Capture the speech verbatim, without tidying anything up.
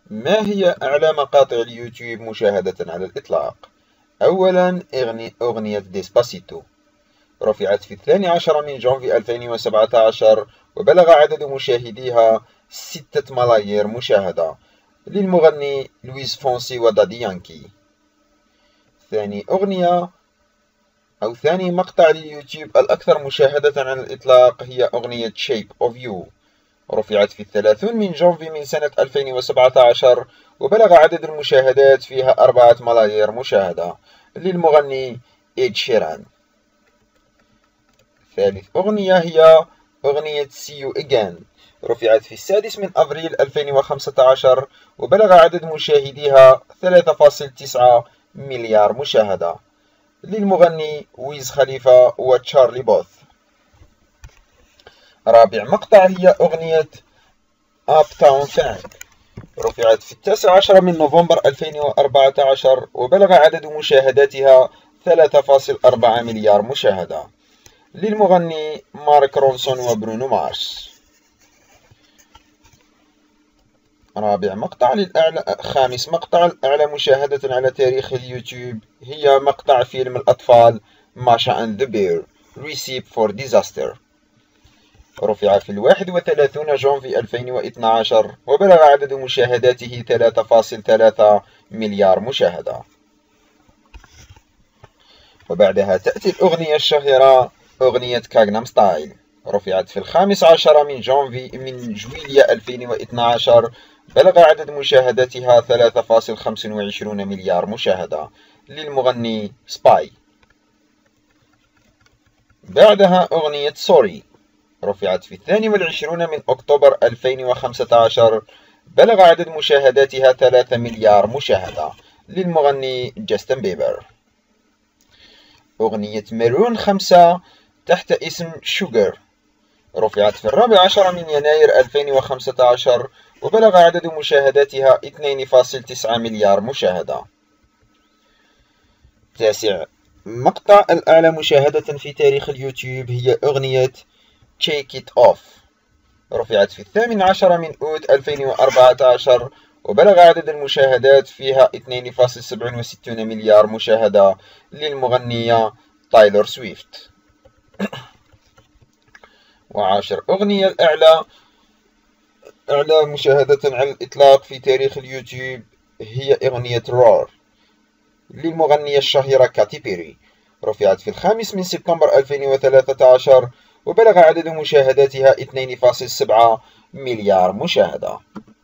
ما هي أعلى مقاطع اليوتيوب مشاهدة على الإطلاق؟ أولاً أغنية ديسباسيتو، رفعت في الثاني عشر من جونفي ألفين وسبعة عشر وبلغ عدد مشاهديها ستة ملايير مشاهدة، للمغني لويس فونسي ودادي يانكي. ثاني أغنية أو ثاني مقطع لليوتيوب الأكثر مشاهدة على الإطلاق هي أغنية Shape of You، رفعت في الثلاثون من جونفي من سنة ألفين وسبعة عشر وبلغ عدد المشاهدات فيها أربعة ملايير مشاهدة، للمغني إد شيران. ثالث أغنية هي أغنية See You Again، رفعت في السادس من أبريل ألفين وخمسة عشر وبلغ عدد مشاهديها ثلاثة فاصلة تسعة مليار مشاهدة، للمغني ويز خليفة وتشارلي بوث. رابع مقطع هي أغنية أب تاون فانك، رفعت في التاسع عشر من نوفمبر ألفين وأربعة عشر وبلغ عدد مشاهداتها ثلاثة فاصلة أربعة مليار مشاهدة، للمغني مارك رونسون وبرونو مارس. رابع مقطع للأعلى خامس مقطع الأعلى مشاهدة على تاريخ اليوتيوب هي مقطع فيلم الأطفال ماشا أند ذا بير Recipe for Disaster، رفع في الواحد وثلاثين جونفي ألفين واثني عشر وبلغ عدد مشاهداته ثلاثة فاصلة ثلاثة مليار مشاهدة. وبعدها تأتي الأغنية الشهيرة أغنية كاغنام ستايل، رفعت في الخامس عشر من جونفي من جويلية ألفين واثني عشر، بلغ عدد مشاهداتها ثلاثة فاصلة خمسة وعشرين مليار مشاهدة، للمغني سباي. بعدها أغنية سوري، رفعت في الثاني والعشرون من أكتوبر ألفين وخمسة عشر، بلغ عدد مشاهداتها ثلاثة مليار مشاهدة، للمغني جاستن بيبر. أغنية ميرون خمسة تحت اسم شوغر، رفعت في الرابع عشر من يناير ألفين وخمسة عشر وبلغ عدد مشاهداتها اثنين فاصلة تسعة مليار مشاهدة. تاسع مقطع الأعلى مشاهدة في تاريخ اليوتيوب هي أغنية Shake It Off، رفعت في الثامن عشر من أوت ألفين وأربعة عشر وبلغ عدد المشاهدات فيها اثنين فاصلة سبعة وستين مليار مشاهدة، للمغنية تايلور سويفت. وعاشر أغنية الأعلى أعلى مشاهدة على الإطلاق في تاريخ اليوتيوب هي أغنية رور، للمغنية الشهيرة كاتي بيري، رفعت في الخامس من سبتمبر ألفين وثلاثة عشر وبلغ عدد مشاهداتها اثنين فاصلة سبعة مليار مشاهدة.